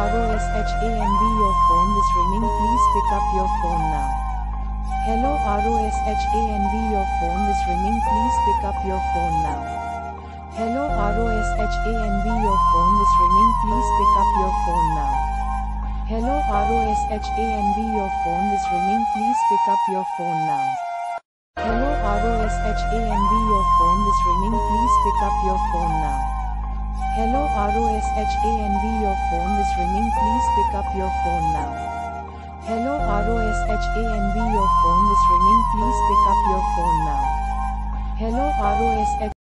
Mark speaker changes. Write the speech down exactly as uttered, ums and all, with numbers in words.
Speaker 1: ROSHAN V, your phone is ringing, please pick up your phone now. Hello ROSHAN V, your phone is ringing, please pick up your phone now. Hello ROSHAN V, your phone is ringing, please pick up your phone now. Hello ROSHAN V, your phone is ringing, please pick up your phone now. Hello ROSHAN V, your phone is ringing, please pick up your phone now. Hello ROSHAN V, your phone is ringing, please pick up your phone now. Hello ROSHAN V, your phone is ringing, please pick up your phone now. Hello ROSHAN